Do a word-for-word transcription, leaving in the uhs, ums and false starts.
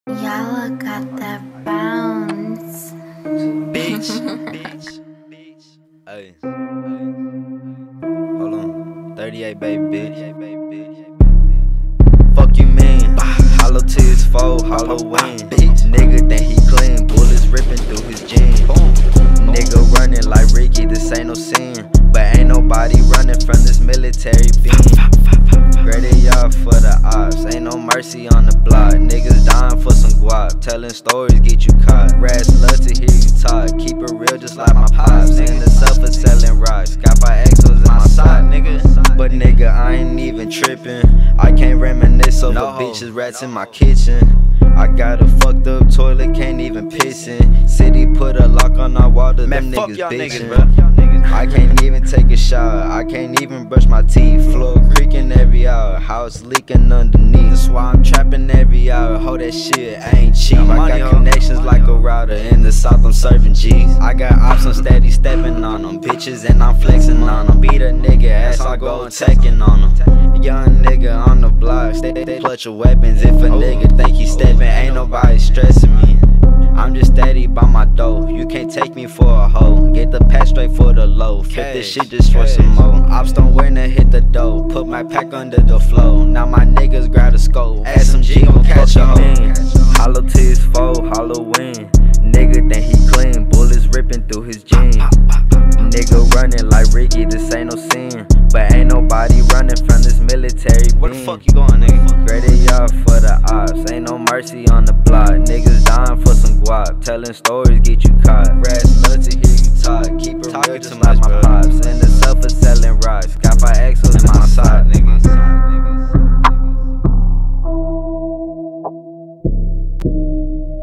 Y'all got that bounce. Bitch, bitch, bitch. Hey, hold on. thirty-eight, baby, bitch. Fuck you, man. Hollow to his foe, Halloween. Bitch, nigga think he clean. Bullets ripping through his jeans. Nigga running like Ricky, this ain't no sin. But ain't nobody running from this military beam. Graded y'all for the ops, ain't no mercy on the block. Niggas dying for some guap, telling stories get you caught. Rats love to hear you talk, keep it real just like my pops. In the suffer selling rocks, got five exos in my sock, nigga. But nigga, I ain't even tripping. I can't reminisce over no bitches, rats in my kitchen. I got a fucked up toilet, can't even piss in. City put a lock on our water, them niggas bitchin'. I can't even take a shower, I can't even brush my teeth. Floor creaking every hour, house leaking underneath. That's why I'm trapping every hour, hold that shit, I ain't cheap. I got connections like a router, in the south I'm serving G's. I got ops, I'm steady stepping on them, bitches and I'm flexing on them. Beat a nigga ass, I go attacking on them. Young nigga on the block, stay, stay clutch of weapons. If a nigga think he stepping, ain't nobody stressing me. I'm just steady by my dough, you can't take me for a hoe. Get the pass straight for the low, flip this shit just for some more. Ops don't win to hit the dough, put my pack under the flow. Now my niggas grab the scope, add some G gon' catch a hoe. Hollow to his foe, Halloween. Nigga think he clean, bullets ripping through his jeans. Nigga running like Ricky, this ain't no sin. But ain't nobody running from this military beam. Where the fuck you going, nigga? Graded y'all for the ops, ain't no mercy on the block. Niggas dying for some guap, telling stories get you caught. Rats love to hear you talk, keep it real just like my pops. In the suffer selling rocks, got five exos in my sock, niggas.